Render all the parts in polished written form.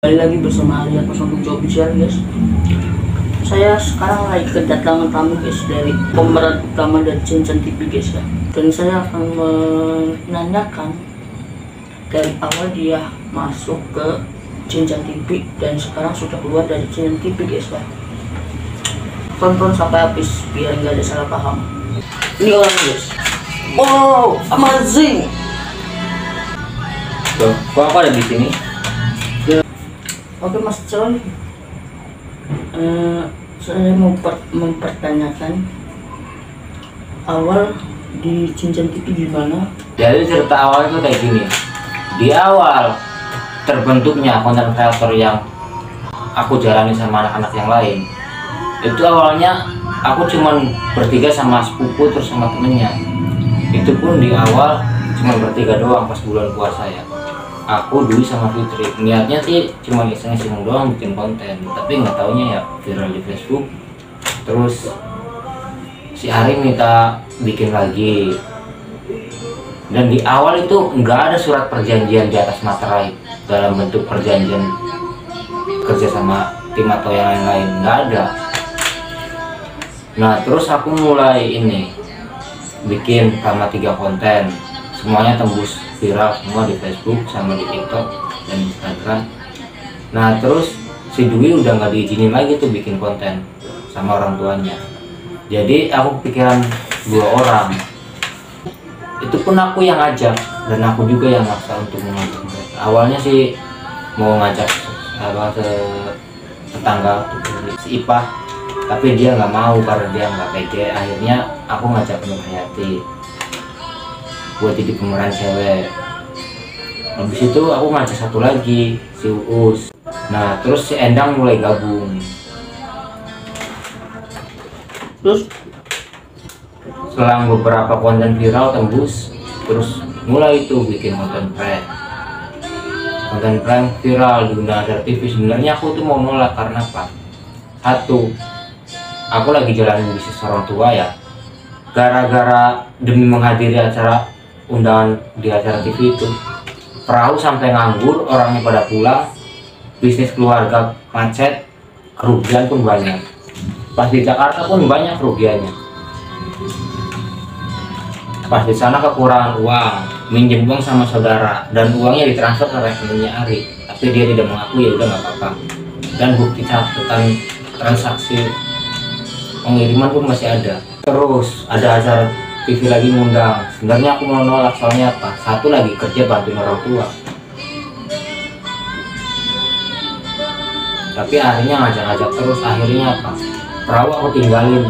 Kembali lagi bersama Arya 07 Official guys. Saya sekarang lagi kedatangan tamu guys dari pemeran utama dari Cincin TV guys ya. Dan saya akan menanyakan dari awal dia masuk ke Cincin TV dan sekarang sudah keluar dari Cincin TV guys ya. Tonton sampai habis biar nggak ada salah paham. Ini orang guys. Wow, amazing. Loh, kok aku ada di sini? Oke Mas John, saya mau mempertanyakan awal di Cincin TV gimana? Jadi cerita awal itu kayak gini. Di awal terbentuknya konten kreator yang aku jalani sama anak-anak yang lain, itu awalnya aku cuman bertiga sama sepupu terus sama temennya. Itu pun di awal cuma bertiga doang pas bulan puasa ya. Aku Dwi sama Fitri, niatnya sih cuma iseng-iseng doang bikin konten, tapi nggak taunya ya viral di Facebook. Terus si Ari minta bikin lagi, dan di awal itu nggak ada surat perjanjian di atas materai dalam bentuk perjanjian kerja sama tim atau yang lain-lain, nggak ada. Nah terus aku mulai ini bikin sama 3 konten, semuanya tembus viral semua di Facebook sama di TikTok dan Instagram. Nah terus si Dwi udah nggak diizinin lagi tuh bikin konten sama orang tuanya. Jadi aku pikiran 2 orang. Itu pun aku yang ngajak dan aku juga yang maksa untuk mengajak mereka. Awalnya sih mau ngajak tetangga si Ipah, tapi dia nggak mau karena dia nggak pede. Akhirnya aku ngajak Nur Hayati buat jadi pemeran cewek. Habis itu aku ngajak satu lagi, si Uus. Nah terus si Endang mulai gabung. Terus Selang beberapa konten viral tembus, terus mulai itu bikin konten prank viral di Undang TV. Sebenarnya aku tuh mau nolak karena apa? Satu, aku lagi jalanin bisnis orang tua ya. Gara-gara demi menghadiri acara undangan di acara TV itu, perahu sampai nganggur, orangnya pada pulang, bisnis keluarga macet, kerugian pun banyak. Pas di Jakarta pun banyak kerugiannya. Pas di sana kekurangan uang, minjem uang sama saudara, dan uangnya ditransfer ke rekeningnya Ari, tapi dia tidak mengaku, ya udah nggak apa-apa. Dan bukti catatan transaksi pengiriman pun masih ada. Terus ada acara TV lagi ngundang. Sebenarnya aku mau nolak, soalnya apa? Satu, lagi kerja bantuin orang tua, tapi akhirnya ngajak-ngajak terus. Akhirnya apa? Perahu aku tinggalin.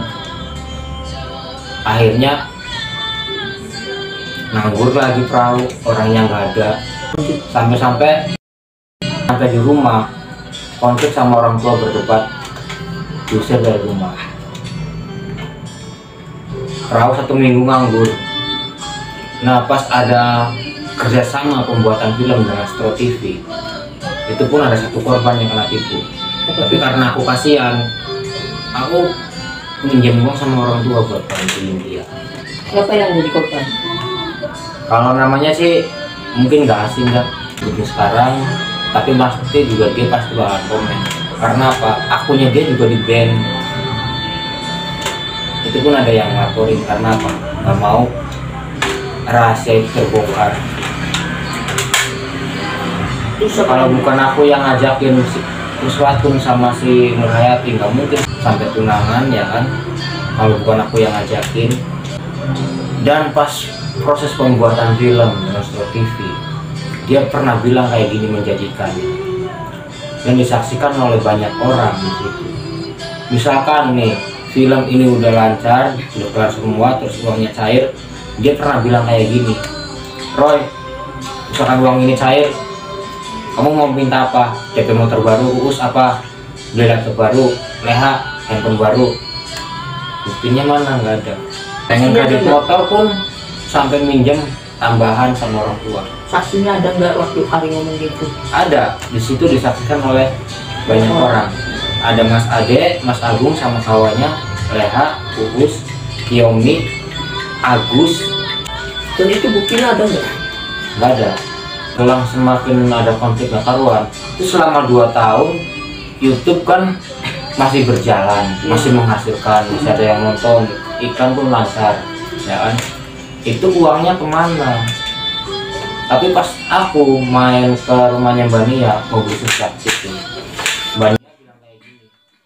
Akhirnya nganggur lagi perahu, orangnya nggak ada. Sampai di rumah konflik sama orang tua, berdebat, diusir dari rumah. Perahu 1 minggu nganggur. Nah pas ada kerjasama pembuatan film dengan Astro TV, itu pun ada 1 korban yang kena tipu. Tapi karena aku kasihan, aku minjem uang sama orang tua buat bantuin dia. siapa yang jadi korban? Kalau namanya sih mungkin nggak asing kan untuk sekarang, tapi pasti juga dia pasti bakal komen. Karena apa? Akunnya dia juga di ban. Itu pun ada yang laporin karena apa? Nggak mau rahasia itu terbongkar. Kalau bukan aku yang ngajakin sesuatu sama si Nur Hayati, nggak mungkin sampai tunangan ya kan. Kalau bukan aku yang ngajakin. Dan pas proses pembuatan film dengan Astro TV, dia pernah bilang kayak gini, menjanjikan, dan disaksikan oleh banyak orang di situ. Misalkan nih film ini udah lancar, udah kelar semua, terus uangnya cair, dia pernah bilang kayak gini, Roy, misalkan uang ini cair, kamu mau minta apa? DP motor baru, Uus apa? Beli laptop baru, Leha handphone baru. Buktinya mana? Nggak ada. Pengen kredit motor pun sampai minjem tambahan sama orang tua. Saksinya ada nggak waktu Ari ngomong gitu? Ada, di situ disaksikan oleh banyak orang. Ada Mas Ade, Mas Agung sama kawannya, Leha, Uus, Kiyomi, Agus. Dan itu buktinya ada nggak? Nggak ada. selang semakin ada konflik gak karuan. Itu selama 2 tahun YouTube kan masih berjalan, masih menghasilkan, masih ada yang nonton, iklan pun lancar, ya kan. Itu uangnya kemana? Tapi pas aku main ke rumahnya Mbak Nia, mau beli sesuatu gitu, Mbak Nia bilang kayak gini,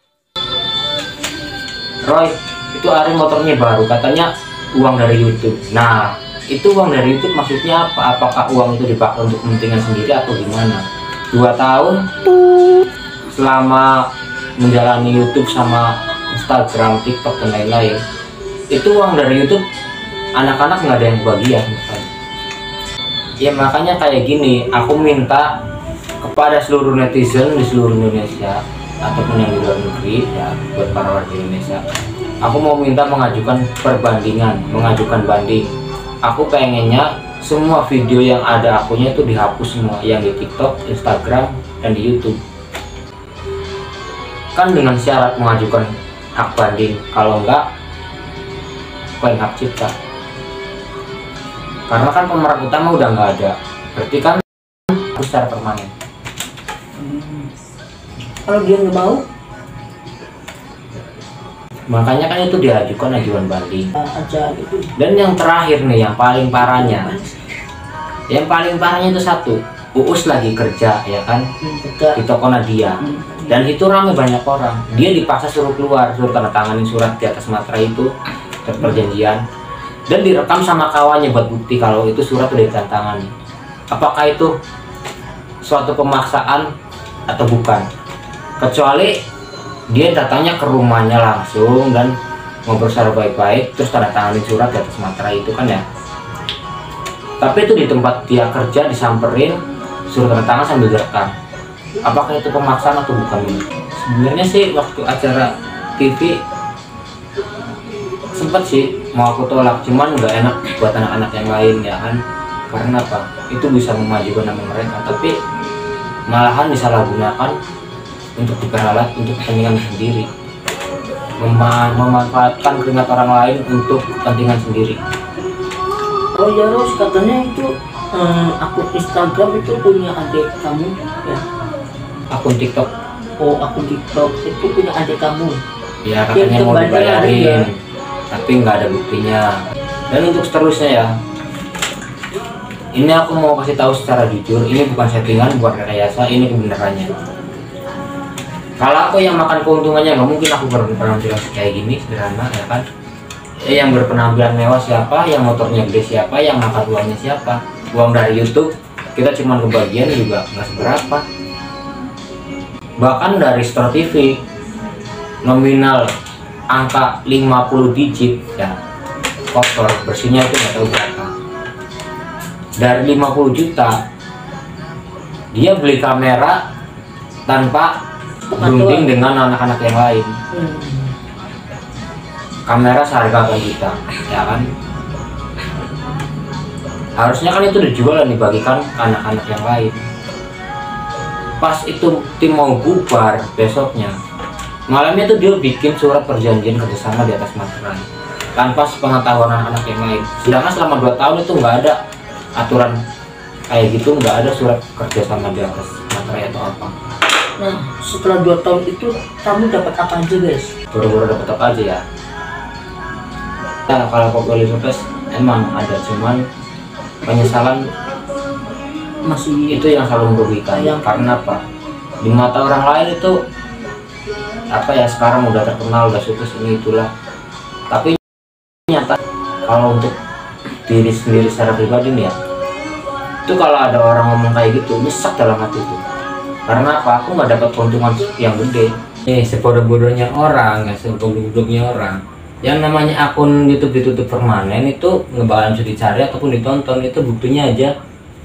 Roy, itu Ari motornya baru, katanya uang dari YouTube. Nah, itu uang dari YouTube maksudnya apa? Apakah uang itu dipakai untuk kepentingan sendiri atau gimana? 2 tahun selama menjalani YouTube sama Instagram, TikTok dan lain-lain, itu uang dari YouTube anak-anak nggak ada yang bagian misalnya. Ya makanya kayak gini, aku minta kepada seluruh netizen di seluruh Indonesia ataupun yang di luar negeri, ya buat para warga Indonesia, aku mau minta mengajukan perbandingan, mengajukan banding. Aku pengennya semua video yang ada akunya itu dihapus semua, yang di TikTok, Instagram, dan di YouTube. Kan dengan syarat mengajukan hak banding, kalau enggak klaim hak cipta. Karena kan pemeran utama udah nggak ada, berarti kan secara permanen. Kalau dia nggak mau, makanya kan itu diajukan ajuan banding aja gitu. Dan yang terakhir nih, yang paling parahnya itu satu, Uus lagi kerja ya kan, di toko Nadia, dan itu ramai banyak orang. Dia dipaksa suruh keluar, suruh tanda tanganin surat di atas materai itu perjanjian, dan direkam sama kawannya buat bukti kalau itu surat udah ditandatangani. Apakah itu suatu pemaksaan atau bukan? Kecuali dia datangnya ke rumahnya langsung dan ngobrol secara baik-baik, terus tanda tanganin surat di atas materai itu kan ya. Tapi itu di tempat dia kerja disamperin, suruh tanda tangan sambil direkam. Apakah itu pemaksaan atau bukan? Sebenarnya sih waktu acara TV sempat sih mau aku tolak, cuman nggak enak buat anak-anak yang lain ya kan. Karena apa? Itu bisa memajukan nama mereka, tapi malahan disalahgunakan untuk diperalat untuk kepentingan sendiri, memanfaatkan keringat orang lain untuk kepentingan sendiri. Oh ya Ros, katanya itu akun Instagram itu punya adik kamu ya? Akun TikTok? Oh, akun TikTok itu punya adik kamu? Ya katanya mau dibayarin ya, tapi nggak ada buktinya. Dan untuk seterusnya ya, ini aku mau kasih tahu secara jujur, ini bukan settingan, bukan rekayasa, ini kebenarannya. Kalau aku yang makan keuntungannya, nggak mungkin aku berpenampilan kayak gini sederhana ya kan. Yang berpenampilan mewah siapa, yang motornya gede siapa, yang makan uangnya siapa. Uang dari YouTube kita cuma kebagian juga nggak seberapa. Bahkan dari Star TV nominal angka 50 digit ya, kotor bersihnya itu nggak tahu berapa. Dari 50 juta dia beli kamera tanpa berunding dengan anak-anak yang lain. Kamera seharga juta ya kan. Harusnya kan itu dijual dan dibagikan ke anak-anak yang lain. Pas itu tim mau bubar besoknya, malamnya tuh dia bikin surat perjanjian kerjasama di atas materai tanpa sepengetahuan anak-anak yang lain. Sedangkan selama 2 tahun itu nggak ada aturan kayak gitu, nggak ada surat kerjasama di atas materai atau apa. Nah, setelah 2 tahun itu kamu dapat apa aja guys? Baru-baru dapat apa aja ya? Nah, kalau Koplo Surprise emang ada, cuman penyesalan masih itu yang selalu merugikan. Karena apa? Di mata orang lain itu apa ya, sekarang udah terkenal, udah sukses ini itulah. Tapi nyata kalau untuk diri sendiri secara pribadi nih ya, itu kalau ada orang ngomong kayak gitu nyesek dalam hati itu. Karena apa? Aku nggak dapat keuntungan yang gede. Sebodoh-bodohnya orang ya, sebodoh-bodohnya orang, yang namanya akun YouTube ditutup permanen itu nggak bakalan bisa dicari ataupun ditonton. Itu buktinya aja,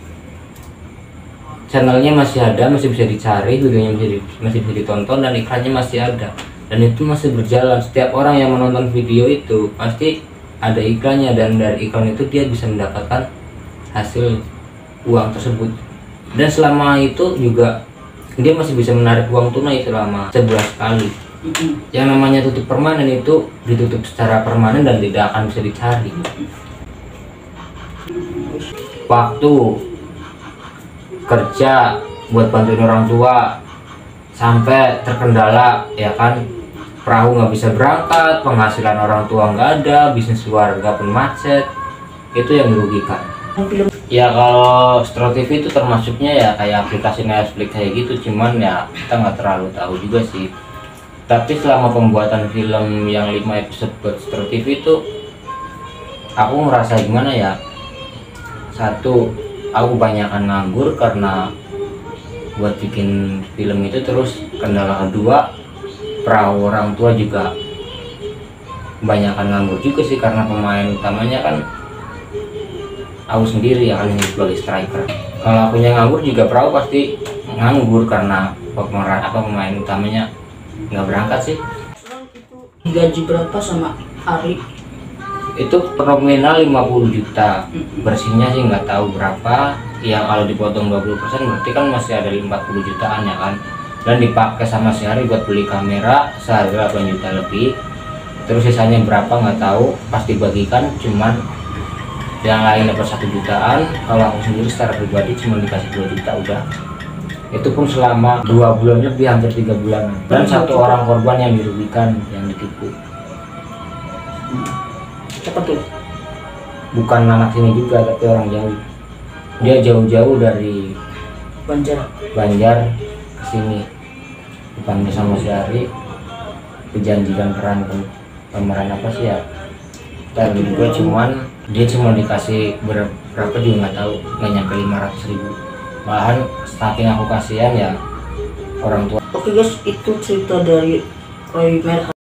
channelnya masih ada, masih bisa dicari, videonya masih bisa ditonton, dan iklannya masih ada, dan itu masih berjalan. Setiap orang yang menonton video itu pasti ada iklannya, dan dari iklan itu dia bisa mendapatkan hasil uang tersebut. Dan selama itu juga dia masih bisa menarik uang tunai selama sebulan sekali. Yang namanya tutup permanen itu ditutup secara permanen dan tidak akan bisa dicari. Waktu kerja buat bantuin orang tua sampai terkendala, ya kan, perahu nggak bisa berangkat, penghasilan orang tua nggak ada, bisnis keluarga pun macet, itu yang merugikan. Ya kalau Stro TV itu termasuknya ya kayak aplikasi Netflix kayak gitu, cuman ya kita nggak terlalu tahu juga sih. Tapi selama pembuatan film yang 5 episode buat Stro TV itu, aku merasa gimana ya, satu, aku kebanyakan nganggur karena buat bikin film itu. Terus kendala kedua, perahu orang tua juga kebanyakan nganggur juga sih, karena pemain utamanya kan aku sendiri ya kan, sebagai striker. Kalau akunya nganggur juga perahu pasti nganggur karena pemain utamanya nggak berangkat sih. Gaji berapa sama Ari? Itu nominal 50 juta, bersihnya sih nggak tahu berapa. Yang kalau dipotong 20% berarti kan masih ada 50 jutaan ya kan. Dan dipakai sama si Ari buat beli kamera seharga 8 juta lebih. Terus sisanya berapa nggak tahu, pasti bagikan, cuman yang lain dapat 1 jutaan. Kalau aku sendiri secara pribadi cuma dikasih 2 juta udah. Itu pun selama 2 bulan lebih, hampir 3 bulan. Dan 1 orang korban yang dirugikan, yang ditipu. Siapa tuh? Bukan anak sini juga, tapi orang jauh. Dia jauh-jauh dari Banjar ke sini. Dipanggil sama si Ari, dijanjikan pemeran apa sih ya, dan gue cuman dia cuma dikasih berapa juga nggak tahu, nggak nyampe 500.000. Malahan saking aku kasihan ya orang tua. Oke guys, itu cerita dari Roy Merah.